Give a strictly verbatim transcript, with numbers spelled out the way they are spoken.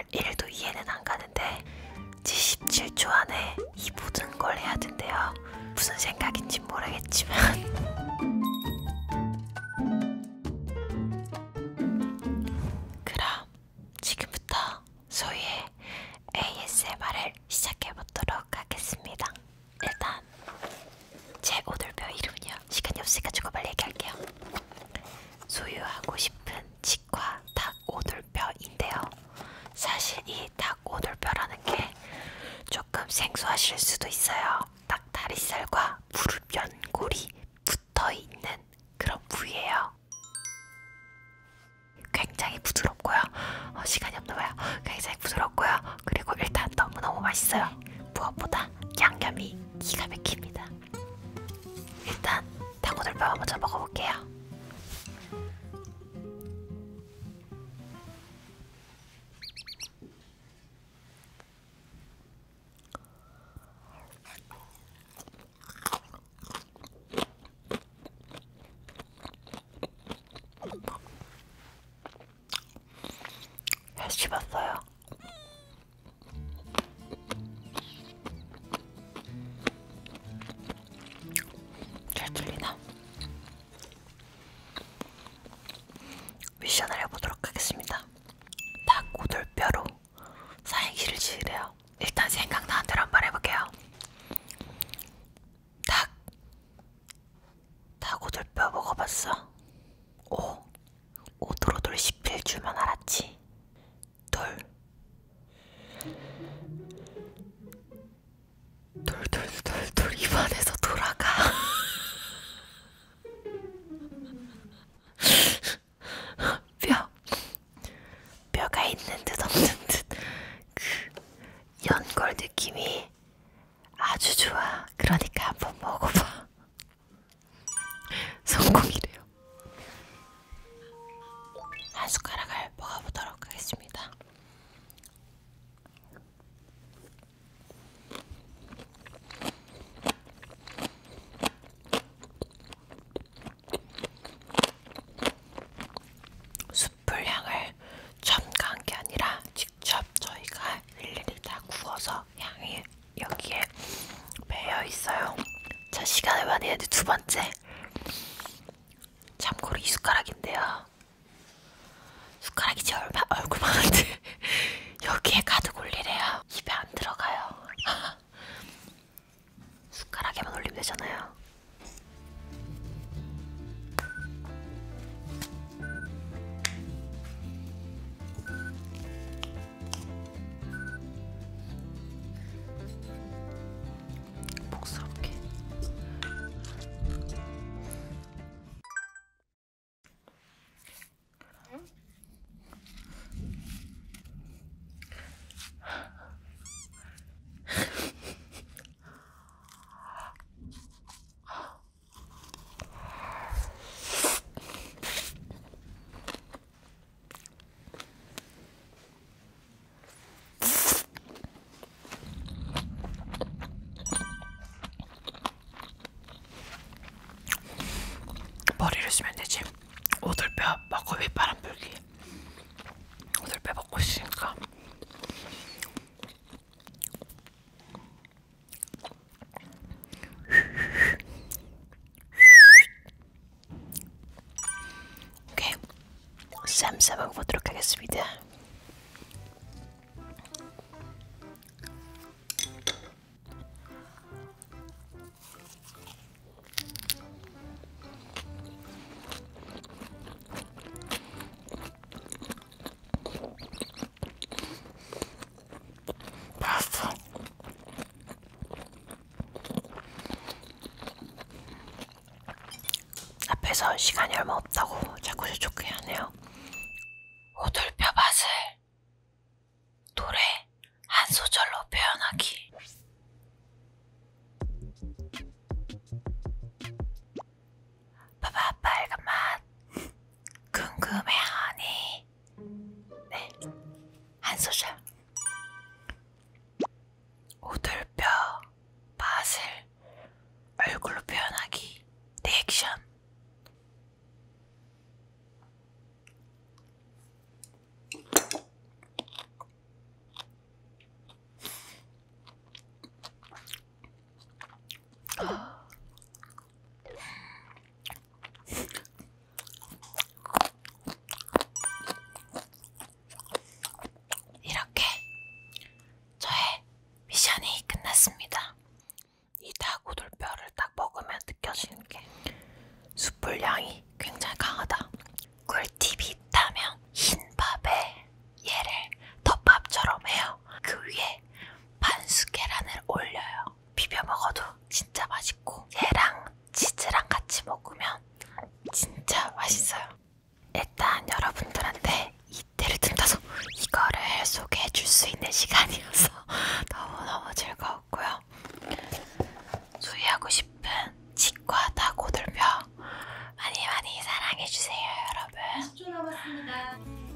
정말 일도 이해는 안 가는데 칠십칠 초 안에 이 모든 걸 해야 된대요. 무슨 생각인지 모르겠지만 그럼 지금부터 소희의 에이에스엠알을 시작해보도록 하겠습니다. 일단 제 오돌뼈 이름은요, 시간이 없으니까 빨리 얘기할게요. 소유하고 싶은 치과 닭 오돌뼈인데요. 사실 이 닭 오돌뼈라는 게 조금 생소하실 수도 있어요. 닭 다리살과 무릎 연골이 붙어있는 그런 부위예요. 굉장히 부드럽고요. 어, 시간이 없나봐요. 굉장히 부드럽고요. 그리고 일단 너무너무 맛있어요. 무엇보다 양념이 기가 막힙니다. 일단 닭오돌뼈 먼저 먹어볼게요. 잘 씹었어요. 잘 들리나? 미션을 해보도록 하겠습니다. 닭 오돌뼈로 사행시를 지으래요. 일단 생각나는 대로 한번 해볼게요. 닭 닭 오돌뼈 먹어봤어? 오 오돌오돌 씹힐 줄만 알았지. 돌 돌돌돌돌 입안에서 돌아가. 뼈 뼈가 있는 듯 없는 듯 그 연골 느낌이 아주 좋아. 그러니까 한번 먹어봐. 성공이래요. 한 숟가락을 먹어보도록 하겠습니다. 숯불 향을 첨가한 게 아니라 직접 저희가 일일이 다 구워서 향이 여기에 배어 있어요. 자, 시간을 많이 해야 돼. 두 번째. 참고로 이 숟가락인데요. 숟가락이 제 얼마, 얼굴만한데 여기에 가득 올리래요. 입에 안 들어가요. 숟가락에만 올리면 되잖아요. 복스럽게. 머리를 쓰면 되지. 오돌뼈 먹고 윗바람 불기. 오돌뼈 먹고 있으니까. 오케이, 쌈싸 먹어보도록 하겠습니다. 앞에서 시간이 얼마 없다고 자꾸 재촉해 하네요. 오돌뼈 맛을 노래 한 소절로 표현하기. 봐봐, 빨간 맛 궁금해하니. 네, 한 소절. 오돌뼈 맛을 얼굴로 표현하기. 리액션. 맛있어요. 일단 여러분들한테 이때를 틈타서 이거를 소개해 줄 수 있는 시간이어서 너무너무 즐거웠고요. 소유하고 싶은 치과 다고들뼈 많이 많이 사랑해주세요, 여러분. 십 초 남았습니다.